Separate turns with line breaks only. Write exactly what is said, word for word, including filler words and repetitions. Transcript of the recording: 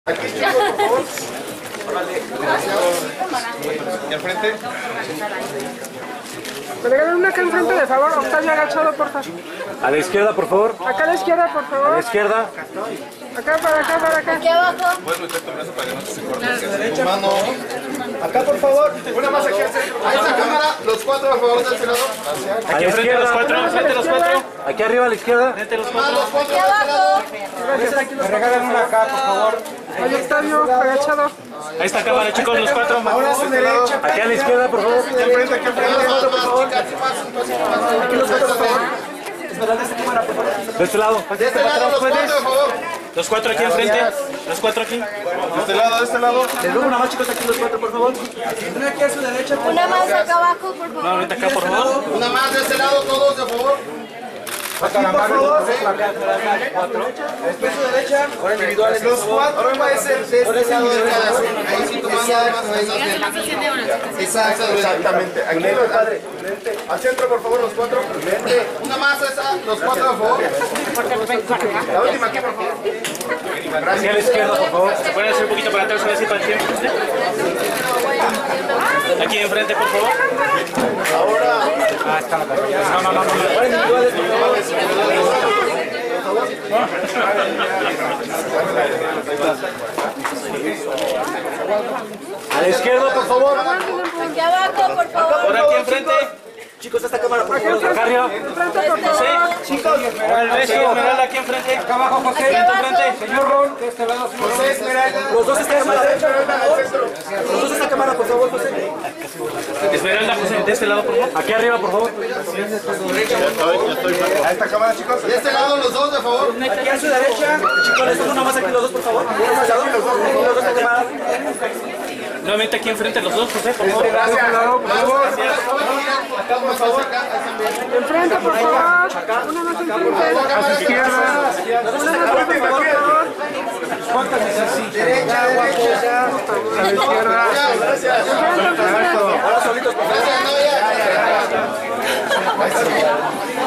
Aquí, chicos, por favor. ¿Y al frente?
¿Me regalan una acá enfrente, de favor? Octavio, agachado, por favor.
A la izquierda, por favor.
Acá a la izquierda, por
A
favor.
la izquierda.
Acá, para acá, para acá.
Aquí abajo.
Puedes meter tu brazo para que no se corte. Tu mano. Acá, por favor. Una más aquí al centro. A esa cámara, los cuatro, por favor, de este lado.
A la izquierda.
Los cuatro, frente los cuatro.
Aquí arriba a la izquierda.
Frente los
Más
cuatro.
los cuatro
Aquí
de este lado.
abajo.
Me regalan una acá, por favor. Oye, Octavio, agachado.
Ahí está cámara, chicos, los cuatro.
Ahora a su derecha.
Aquí a la izquierda, por favor.
Aquí al frente, aquí al frente. Más, más, chicas, más, un pasito más. Aquí los cuatro, por favor.
De este lado.
De este lado, los cuatro, por favor.
Los cuatro aquí enfrente. Los cuatro aquí.
De este lado, de este lado.
Les doy una más, chicos, aquí los cuatro, por favor.
Una más acá abajo, por favor.
Nuevamente acá, por favor.
Una más de este lado, todos, por favor. Aquí, por favor. Después su derecha. Ahora individuales. Los cuatro puede ser de este lado de cada uno. Ahí sí tomando más. Exacto, exactamente. Aquí, padre. Al centro, por favor, los cuatro. Una más esa, los cuatro, por favor. La última aquí, por favor.
Aquí a la izquierda, por favor.
¿Se pueden hacer un poquito para atrás, así para el tiempo? Aquí enfrente, por favor.
Ahora.
No, no, no, no.
A la izquierda, por favor.
Aquí abajo, por favor.
Ahora aquí enfrente.
Chicos, esta cámara, por favor. Acá arriba.
Enfrente, por favor.
Sí. Ahora el beso, Esmeralda aquí enfrente. Acá abajo, José.
Aquí abajo.
Enfrente. Señor Ron, de este lado.
José Esmeralda.
Los dos esta cámara, por favor. Los dos esta cámara, por favor, José.
Esmeralda, José, de este lado, por favor.
Aquí arriba, por favor.
A esta cámara, chicos. De este lado, los dos, por favor.
Aquí a su derecha. Chicos, les doy una más aquí los dos, por favor. Los dos, los dos esta cámara.
Nuevamente aquí enfrente, los dos, José, por favor.
Gracias. Por favor. Acá, por favor.
Enfrente, por favor. Una más enfrente.
A su izquierda.
Una más enfrente, por favor.
Derecha, derecha.
A la izquierda.
Gracias.
Enfrente, enfrente.
Ahora solitos, por favor.
Gracias, no, ya, ya, ya.